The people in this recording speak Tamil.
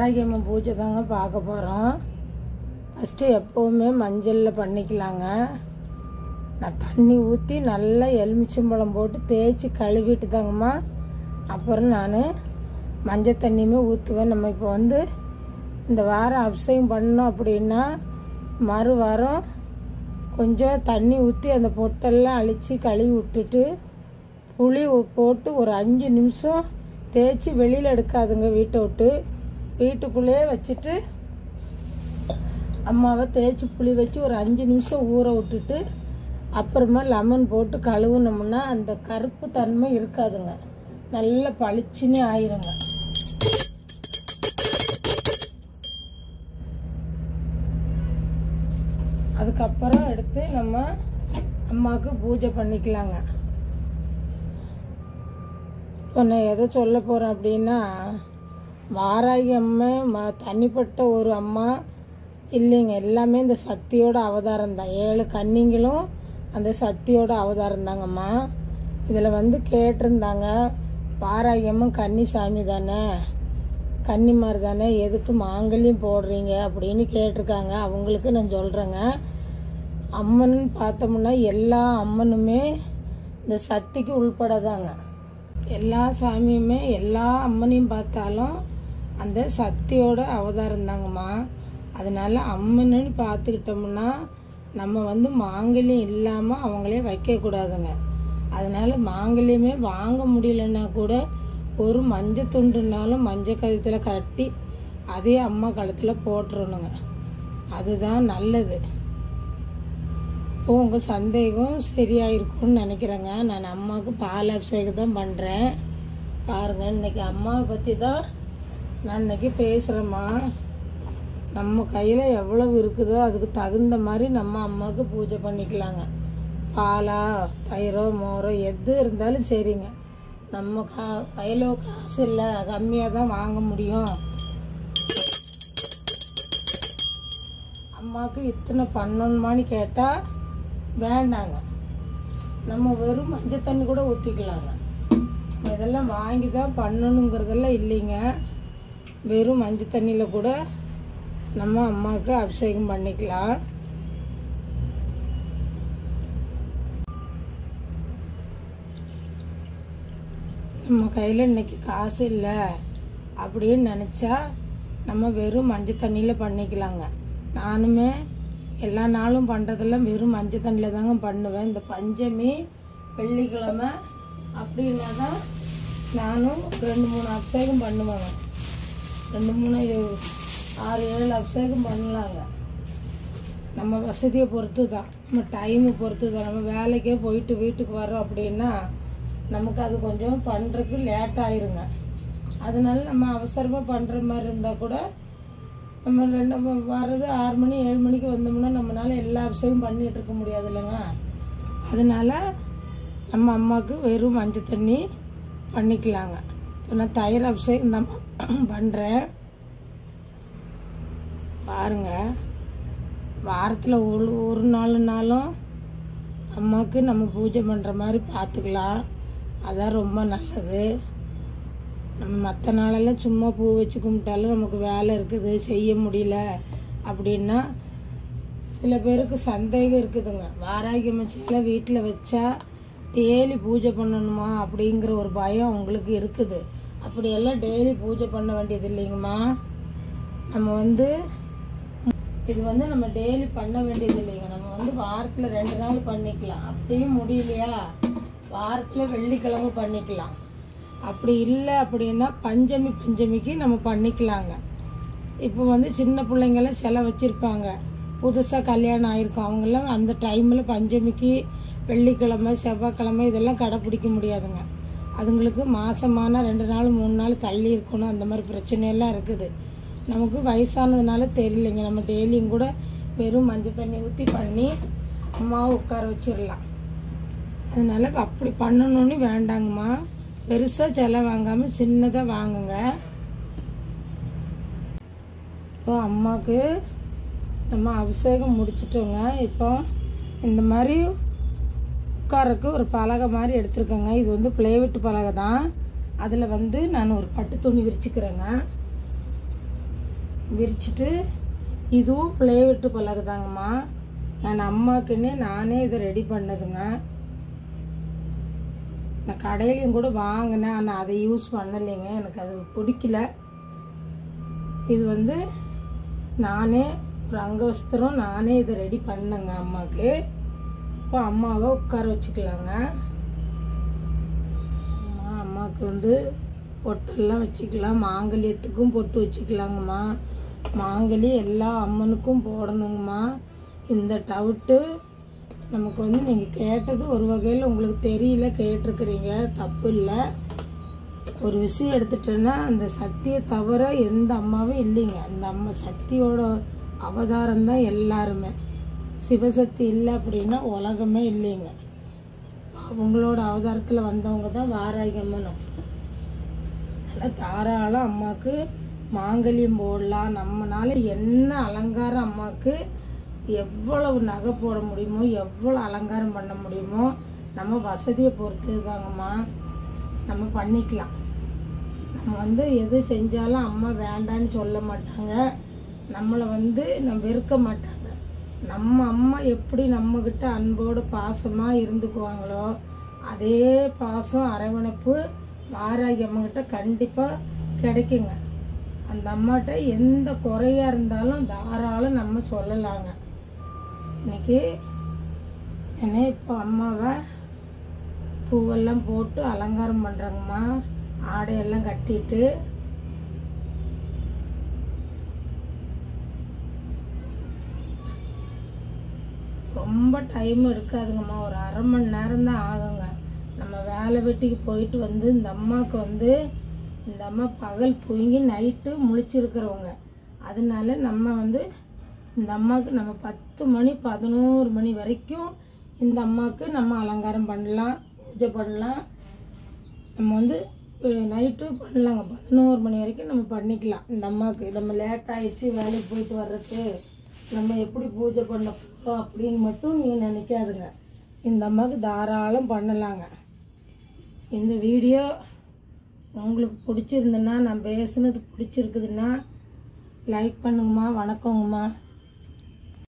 வாராகியம்மன் பூஜை தாங்க பார்க்க போகிறோம். ஃபஸ்ட்டு எப்போவுமே மஞ்சளில் பண்ணிக்கலாங்க. நான் தண்ணி ஊற்றி நல்லா எலுமிச்சம்பழம் போட்டு தேய்ச்சி கழுவிட்டு தாங்கம்மா அப்புறம் நான் மஞ்சள் தண்ணியுமே ஊற்றுவேன். நம்ம இப்போ இந்த வாரம் அபிஷேகம் பண்ணோம் அப்படின்னா மறு வாரம் கொஞ்சம் தண்ணி ஊற்றி அந்த பொட்டெல்லாம் அழித்து கழுவி விட்டுட்டு புளி போட்டு ஒரு 5 நிமிஷம் தேய்ச்சி வெளியில் எடுக்காதுங்க. வீட்டை விட்டு வீட்டுக்குள்ளேயே வச்சுட்டு அம்மாவை தேய்ச்சி புளி வச்சு ஒரு 5 நிமிஷம் ஊற விட்டுட்டு அப்புறமா லெமன் போட்டு கழுவுனோம்னா அந்த கருப்பு தன்மை இருக்காதுங்க, நல்லா பளிச்சுன்னு ஆயிருங்க. அதுக்கப்புறம் எடுத்து நம்ம அம்மாவுக்கு பூஜை பண்ணிக்கலாங்க. இப்போ நான் எதை சொல்ல போகிறேன் அப்படின்னா, வாராகி அம்மா தனிப்பட்ட ஒரு அம்மா இல்லைங்க, எல்லாமே இந்த சக்தியோட அவதாரம் தான். 7 கன்னிங்களும் அந்த சக்தியோட அவதாரம் தாங்கம்மா. இதில் கேட்டிருந்தாங்க, வாராகி அம்மா கன்னி சாமி தானே, கன்னிமார் தானே, எதுக்கு மாங்கல்யம் போடுறீங்க அப்படின்னு கேட்டிருக்காங்க. அவங்களுக்கு நான் சொல்கிறேங்க, அம்மன் பார்த்தோம்னா எல்லா அம்மனுமே இந்த சக்திக்கு உள்படாதாங்க. எல்லா சாமியுமே எல்லா அம்மனையும் பார்த்தாலும் அந்த சக்தியோட அவதாரம் தாங்கம்மா. அதனால அம்மன்னு பார்த்துக்கிட்டோம்னா நம்ம மாங்கல்யம் இல்லாமல் அவங்களே வைக்கக்கூடாதுங்க. அதனால மாங்கல்யமே வாங்க முடியலன்னா கூட ஒரு மஞ்சள் துண்டுனாலும் மஞ்சள் கழுத்தில் கட்டி அதே அம்மா கழுத்தில் போட்டுறணுங்க, அதுதான் நல்லது. இப்போ உங்கள் சந்தேகம் சரியாயிருக்கும்னு நினைக்கிறேங்க. நான் அம்மாவுக்கு பால் அபிஷேகம் தான் பண்ணுறேன் பாருங்கள். இன்றைக்கி அம்மாவை பற்றி தான் நான் இன்றைக்கி பேசுகிறேம்மா. நம்ம கையில் எவ்வளவு இருக்குதோ அதுக்கு தகுந்த மாதிரி நம்ம அம்மாவுக்கு பூஜை பண்ணிக்கலாங்க. பாலா தயிரோ மோரோ எது இருந்தாலும் சரிங்க. நம்ம கையில் காசு இல்லை, கம்மியாக தான் வாங்க முடியும், அம்மாவுக்கு இத்தனை பண்ணணுமான்னு கேட்டால் வேண்டாங்க. நம்ம வெறும் மஞ்சள் தண்ணி கூட ஊற்றிக்கலாங்க. இதெல்லாம் வாங்கி தான் பண்ணணுங்கிறதெல்லாம் இல்லைங்க. வெறும் மஞ்சள் தண்ணியில் கூட நம்ம அம்மாவுக்கு அபிஷேகம் பண்ணிக்கலாம். நம்ம கையில் இன்னைக்கு காசு இல்லை அப்படின்னு நினச்சா நம்ம வெறும் மஞ்சள் தண்ணியில் பண்ணிக்கலாங்க. நானுமே எல்லா நாளும் பண்ணுறதெல்லாம் வெறும் மஞ்சள் தண்ணியில் தாங்க பண்ணுவேன். இந்த பஞ்சமி வெள்ளிக்கிழமை அப்படின்னா தான் நானும் 2-3 அபிஷேகம் பண்ணுவேங்க. 2-3 6-7 அபிஷேகம் பண்ணலாங்க. நம்ம வசதியை பொறுத்து தான், நம்ம டைமை பொறுத்து தான். நம்ம வேலைக்கே போயிட்டு வீட்டுக்கு வரோம் அப்படின்னா நமக்கு அது கொஞ்சம் பண்ணுறதுக்கு லேட் ஆயிருங்க. அதனால நம்ம அவசரமாக பண்ணுற மாதிரி இருந்தால் கூட நம்ம வர்றது 6 மணி 7 மணிக்கு வந்தோம்னா நம்மளால எல்லா அபிஷேகம் பண்ணிகிட்டு இருக்க முடியாது இல்லைங்க. அதனால நம்ம அம்மாவுக்கு வெறும் மஞ்சள் தண்ணி பண்ணிக்கலாங்க. இப்போ நான் தயிர் அபிஷேகம் தான் பண்ணுறேன் பாருங்கள். வாரத்தில் ஒரு நாளும் அம்மாவுக்கு நம்ம பூஜை பண்ணுற மாதிரி பார்த்துக்கலாம், அதான் ரொம்ப நல்லது. நம்ம மற்ற நாளெல்லாம் சும்மா பூ வச்சு கும்பிட்டாலும் நமக்கு வேலை இருக்குது செய்ய முடியல அப்படின்னா சில பேருக்கு சந்தேகம் இருக்குதுங்க. வாராகி அம்மன் சிலை வீட்டில் வச்சா டெய்லி பூஜை பண்ணணுமா அப்படிங்கிற ஒரு பயம் உங்களுக்கு இருக்குது. அப்படியெல்லாம் டெய்லி பூஜை பண்ண வேண்டியது இல்லைங்கம்மா. நம்ம இது நம்ம டெய்லி பண்ண வேண்டியது இல்லைங்க. நம்ம வாரத்தில் 2 நாள் பண்ணிக்கலாம். அப்படியும் முடியலையா வாரத்தில் வெள்ளிக்கிழமை பண்ணிக்கலாம். அப்படி இல்லை அப்படின்னா பஞ்சமிக்கு நம்ம பண்ணிக்கலாங்க. இப்போ சின்ன பிள்ளைங்களாம் சிலை வச்சுருப்பாங்க, புதுசாக கல்யாணம் ஆகிருக்கும், அவங்கெல்லாம் அந்த டைமில் பஞ்சமிக்கு வெள்ளிக்கிழமை செவ்வாய்க்கிழமை இதெல்லாம் கடைப்பிடிக்க முடியாதுங்க. அதுங்களுக்கு மாதமான 2 நாள் 3 நாள் தள்ளி இருக்கணும், அந்த மாதிரி பிரச்சனையெல்லாம் இருக்குது. நமக்கு வயசானதுனால தெரியலைங்க, நம்ம டெய்லியும் கூட வெறும் மஞ்சள் தண்ணி ஊற்றி பண்ணி அம்மாவை உட்கார வச்சிடலாம். அதனால அப்படி பண்ணணும்னு வேண்டாங்கம்மா. பெருசாக சிலை வாங்காமல் சின்னதாக வாங்குங்க. இப்போ அம்மாவுக்கு நம்ம அபிஷேகம் முடிச்சிட்டோங்க. இப்போ இந்த மாதிரி உட்காரக்கு ஒரு பலகை மாதிரி எடுத்துருக்கேங்க. இது பிளேவுட் பலகை தான். அதில் நான் ஒரு பட்டு துணி விரிச்சுக்கிறேங்க. விரிச்சிட்டு இதுவும் பிளே விட்டு பழகுதாங்கம்மா. நான் அம்மாக்குன்னே நானே இதை ரெடி பண்ணதுங்க. நான் கடையிலையும் கூட வாங்கினேன், ஆனால் அதை யூஸ் பண்ணலைங்க, எனக்கு அது பிடிக்கல. இது வந்து நானே ஒரு அங்கவஸ்திரம் நானே இதை ரெடி பண்ணேங்க அம்மாவுக்கு. இப்போ அம்மாவை உட்கார வச்சுக்கலாங்க. அம்மாவுக்கு வந்து பொட்டெல்லாம் வச்சுக்கலாம், மாங்கல்யத்துக்கும் பொட்டு வச்சுக்கலாங்கம்மா. மாங்கலி எல்லா அம்மனுக்கும் போடணுங்கம்மா. இந்த டவுட்டு நமக்கு வந்து நீங்கள் கேட்டது ஒரு வகையில் உங்களுக்கு தெரியல, கேட்டிருக்கிறீங்க, தப்பு இல்லை. ஒரு விஷயம் எடுத்துட்டேன்னா அந்த சக்தியை தவிர எந்த அம்மாவும் இல்லைங்க. அந்த அம்மா சக்தியோட அவதாரம் தான் எல்லாருமே. சிவசக்தி இல்லை அப்படின்னா உலகமே இல்லைங்க. அவங்களோட அவதாரத்தில் வந்தவங்க தான் வாராகி அம்மனும். அதனால் தாராளம் அம்மாவுக்கு மாங்கல்யம் போடலாம். நம்மளால என்ன அலங்காரம் அம்மாவுக்கு எவ்வளவு நகை போட முடியுமோ, எவ்வளோ அலங்காரம் பண்ண முடியுமோ நம்ம வசதியை பொறுத்து தாங்கம்மா நம்ம பண்ணிக்கலாம். நம்ம வந்து எது செஞ்சாலும் அம்மா வேண்டான்னு சொல்ல மாட்டாங்க, நம்மளை வந்து நம்ம வெறுக்க மாட்டாங்க. நம்ம அம்மா எப்படி நம்மக்கிட்ட அன்போடு பாசமாக இருந்துக்குவாங்களோ அதே பாசம் அரவணைப்பு வாராகி அம்மாக்கிட்ட கண்டிப்பாக கிடைக்குங்க. அந்த அம்மாட்ட எந்த குறையாக இருந்தாலும் தாராளம் நம்ம சொல்லலாங்க. இன்னைக்கு என்ன இப்போ அம்மாவை பூவெல்லாம் போட்டு அலங்காரம் பண்ணுறாங்கம்மா. ஆடையெல்லாம் கட்டிட்டு ரொம்ப டைம் எடுக்காதுங்கம்மா, ஒரு அரை மணி நேரம் தான் ஆகுங்க. நம்ம வேலை வெட்டிக்கு போயிட்டு வந்து இந்த அம்மாவுக்கு வந்து இந்த அம்மா பகல் தூங்கி நைட்டு முழிச்சிருக்கிறவங்க. அதனால நம்ம வந்து இந்த அம்மாவுக்கு நம்ம 10 மணி 11 மணி வரைக்கும் இந்த அம்மாவுக்கு நம்ம அலங்காரம் பண்ணலாம், பூஜை பண்ணலாம். நம்ம வந்து நைட்டு பண்ணலாங்க, 11 மணி வரைக்கும் நம்ம பண்ணிக்கலாம். இந்த அம்மாவுக்கு நம்ம லேட் ஆகிடுச்சு வேலைக்கு போயிட்டு வர்றதுக்கு, நம்ம எப்படி பூஜை பண்ண போகிறோம் அப்படின்னு மட்டும் நீங்கள் நினைக்காதுங்க. இந்த அம்மாவுக்கு தாராளம் பண்ணலாங்க. இந்த வீடியோ உங்களுக்கு பிடிச்சிருந்துன்னா, நான் பேசுனது பிடிச்சிருக்குதுன்னா லைக் பண்ணுங்கம்மா. வணக்கங்கம்மா.